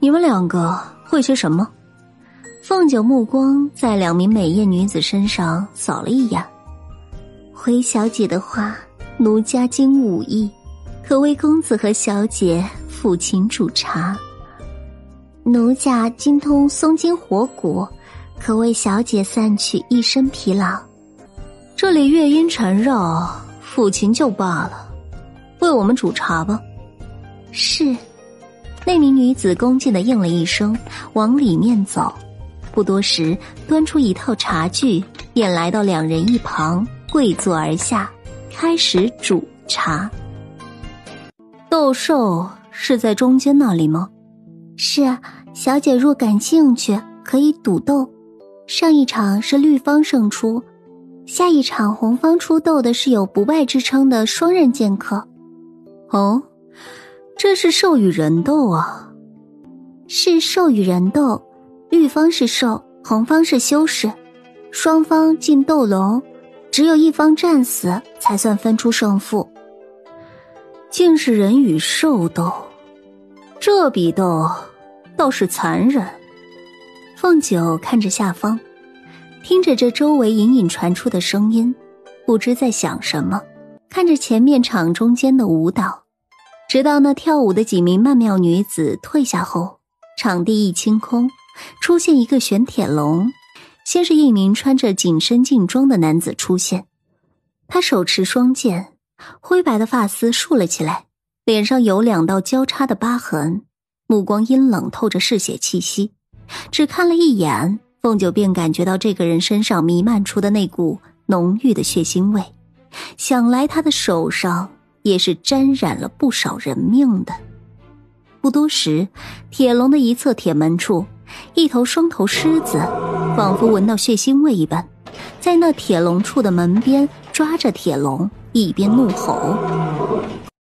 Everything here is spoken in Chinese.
你们两个会些什么？凤九目光在两名美艳女子身上扫了一眼。回小姐的话，奴家精武艺，可为公子和小姐抚琴煮茶。奴家精通松筋活骨，可为小姐散去一身疲劳。这里乐音缠绕，抚琴就罢了，为我们煮茶吧。是。那名女子恭敬地应了一声，往里面走。不多时，端出一套茶具，便来到两人一旁，跪坐而下，开始煮茶。斗兽是在中间那里吗？是啊，小姐若感兴趣，可以赌斗。上一场是绿方胜出，下一场红方出斗的是有不败之称的双刃剑客。哦，这是兽与人斗啊。是兽与人斗，绿方是兽，红方是修士，双方进斗龙，只有一方战死才算分出胜负。竟是人与兽斗，这比斗倒是残忍。凤九看着下方，听着这周围隐隐传出的声音，不知在想什么，看着前面场中间的舞蹈，直到那跳舞的几名曼妙女子退下后，场地一清空，出现一个玄铁龙。先是一名穿着紧身劲装的男子出现，他手持双剑，灰白的发丝竖了起来，脸上有两道交叉的疤痕，目光阴冷，透着嗜血气息。只看了一眼，凤九便感觉到这个人身上弥漫出的那股浓郁的血腥味，想来他的手上也是沾染了不少人命的。不多时，铁笼的一侧铁门处，一头双头狮子仿佛闻到血腥味一般，在那铁笼处的门边抓着铁笼，一边怒吼。